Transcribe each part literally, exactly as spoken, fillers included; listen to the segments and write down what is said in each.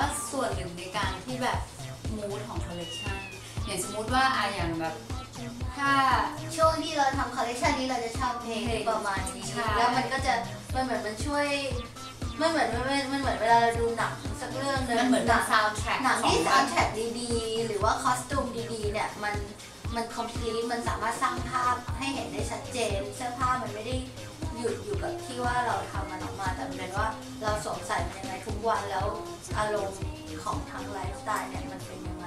ส่วนหนึ่งในการที่แบบมูดของคอลเลกชันอย่างสมมติว่าอะอย่างแบบถ้าช่วงที่เราทำคอลเลกชันนี้เราจะชอบเพลงประมาณนี้แล้วมันก็จะมันเหมือนมันช่วยมันเหมือนมันมันเหมือนเวลาเราดูหนังสักเรื่องนึงมันเหมือนหนังซาวด์แทร็กหนังที่ซาวด์แทร็กดีๆหรือว่าคอสตูมดีๆเนี่ยมันมันคอมพลีทมันสามารถสร้างภาพให้เห็นได้ชัดเจนเสื้อผ้ามันไม่ได้หยุดอยู่กับที่ว่าเราทำมันออกมาแต่เป็นว่าเราสวมใส่มันยังไงทุกวันแล้วอารมณ์ของทั้งไลฟ์สไตล์เนี่ยมันเป็นยังไง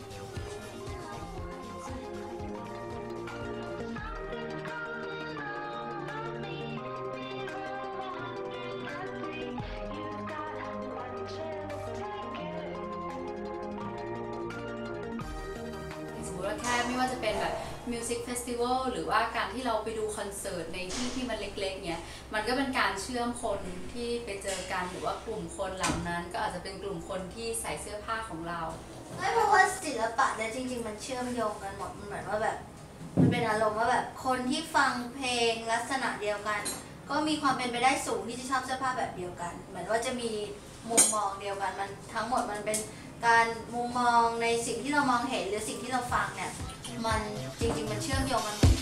แค่ไม่ว่าจะเป็นแบบมิวสิกเฟสติวัลหรือว่าการที่เราไปดูคอนเสิร์ตในที่ที่มันเล็กๆเนี้ยมันก็เป็นการเชื่อมคนที่ไปเจอกันหรือว่ากลุ่มคนเหล่านั้นก็อาจจะเป็นกลุ่มคนที่ใส่เสื้อผ้าของเราไม่เพราะว่าศิลปะเนี่ยจริงๆมันเชื่อมโยงกันหมดมันเหมือนว่าแบบมันเป็นอารมณ์ว่าแบบคนที่ฟังเพลงลักษณะเดียวกันก็มีความเป็นไปได้สูงที่จะชอบเสื้อผ้าแบบเดียวกันเหมือนว่าจะมีมุมมองเดียวกันมันทั้งหมดมันเป็นการมุมมองในสิ่งที่เรามองเห็นหรือสิ่งที่เราฟังเนี่ยมันจริงๆมันเชื่อมโยงกันหมด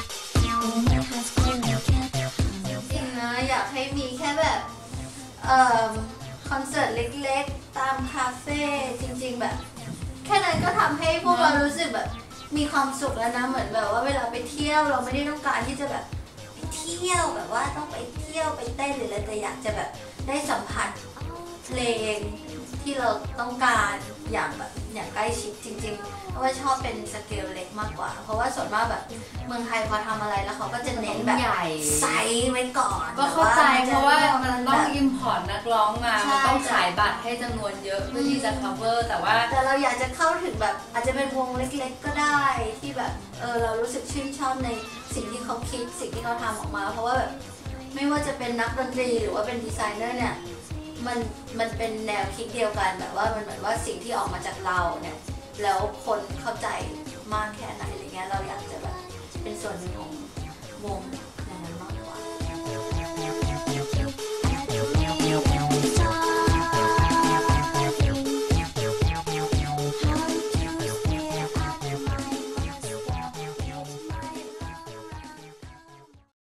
จริงนะอยากให้มีแค่แบบเอ่อคอนเสิร์ตเล็กๆตามคาเฟ่จริงๆแบบแค่นั้นก็ทำให้พวกเรารู้สึกแบบมีความสุขแล้วนะเหมือนแบบว่าเวลาไปเที่ยวเราไม่ได้ต้องการที่จะแบบไปเที่ยวแบบว่าต้องไปเที่ยวไปเต้นหรืออะไรแต่อยากจะแบบได้สัมผัสเพลงที่เราต้องการอย่างแบบอย่างใกล้ชิดจริงๆเพราะว่าชอบเป็นสเกลเล็กมากกว่าเพราะว่าส่วนมากแบบเมืองไทยพอทำอะไรแล้วเขาก็จะเน้นแบบใหญ่ไซส์ไว้ก่อนก็เข้าใจเพราะว่ามันต้องอิมพอร์ตนักร้องมามันต้องขายบัตรให้จำนวนเยอะเพื่อที่จะ cover แต่ว่าแต่เราอยากจะเข้าถึงแบบอาจจะเป็นวงเล็กๆก็ได้ที่แบบเออเรารู้สึกชื่นชอบในสิ่งที่เขาคิดสิ่งที่เขาทำออกมาเพราะว่าแบบไม่ว่าจะเป็นนักดนตรีหรือว่าเป็นดีไซเนอร์เนี่ยมันมันเป็นแนวคิดเดียวกันแบบว่ามันเหมือนว่าสิ่งที่ออกมาจากเราเนี่ยแล้วคนเข้าใจมากแค่ไหนอะไรเงี้ยเราอยากจะแบบเป็นส่วนหนึ่งของวง